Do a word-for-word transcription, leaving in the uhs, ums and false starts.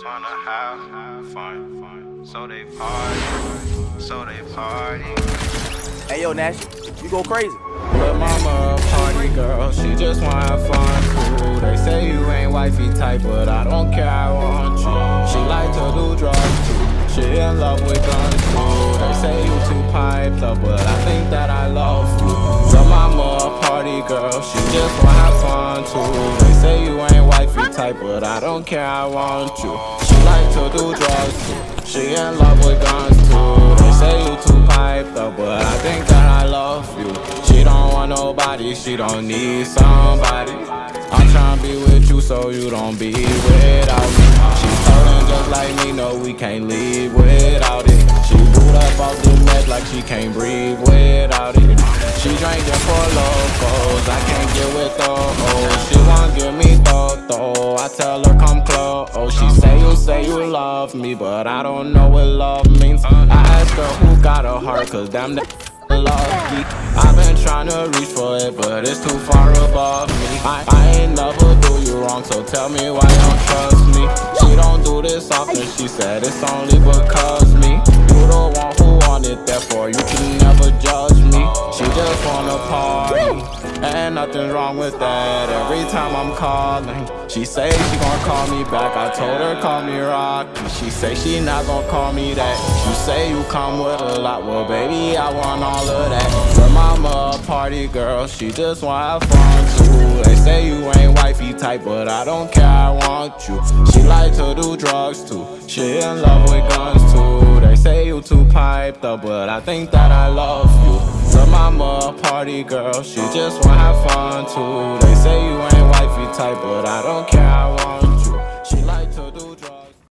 just wanna have fun. So they party, so they party. Hey yo, Nash, you go crazy. Lil' mama a party girl, she just wanna have fun too. They say you ain't wifey type, but I don't care, I want you. She like to do drugs too, she in love with guns too. They say you too piped up, but I think that I love you. Lil' mama a party girl, she just wanna have fun too. They say you ain't wifey type, but I don't care, I want you. She like to do drugs too, she in love with guns too. They say you too piped up, but I think that I love you. She don't want nobody, she don't need somebody. I'm tryna be with you so you don't be without me. She's hurting just like me, no we can't leave without it. She boot up off the neck like she can't breathe without it. She drinking for locals, I can't get with those. She won't give me though, I tell her come close. Oh, she say you say you love me, but I don't know what love means. I ask her who got a heart, cause damn that lucky. I've been trying to reach for it, but it's too far above me. I, I ain't never do you wrong, so tell me why you don't trust me. She don't do this often, she said it's only because me. You the one who want it, therefore you can never judge me. She just wanna party, and nothing's wrong with that. Every time I'm calling, she say she gon' call me back. I told her call me Rocky, she say she not gon' call me that. You say you come with a lot, well baby I want all of that. Her mama a party girl, she just wanna have fun too. They say you ain't wifey type, but I don't care, I want you. She like to do drugs too, she in love with guns too. They say you too piped up, but I think that I love you. Her mama a party girl, she just wanna have fun too. They say you ain't wifey type, but I don't care, I want